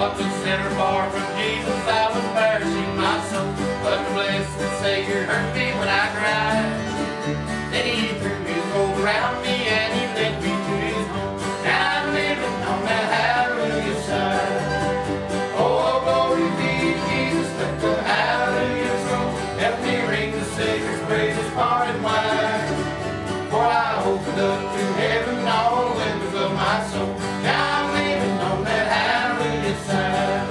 was a sinner far from Jesus, I was perishing my soul. But the blessed Savior heard me when I cried. Then He threw His robe around me and He led me to His home. Now I'm living on that hallelujah side. Oh, glory be to Jesus, let the hallelujah roll. Help me ring the Savior's praises far and wide. For I opened up to heaven all the windows of my soul. Now I'm living on that hallelujah side.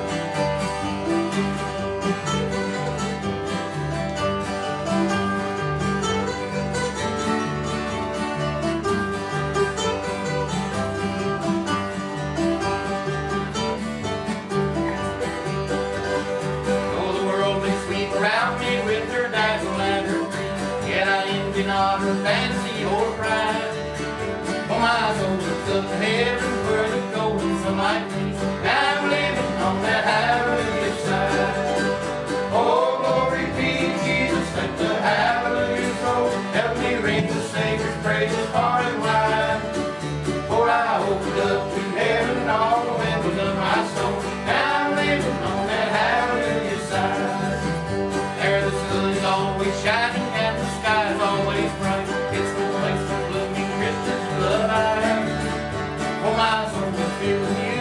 Though the world may sweep around me with her dazzle and her dream, yet I envy not her fancy or pride. For my soul looks up to heaven where the golden sunlight gleams. Now I'm living on that hallelujah side. Oh, glory be to Jesus, let the hallelujah roll. Help me ring the Savior's praises far and wide. For I opened up to heaven all the windows of my soul. Now I'm living on that hallelujah side. There the sun is always shining and the sky is always bright. It's the place for blooming Christians to love I am. For my soul is filled with you.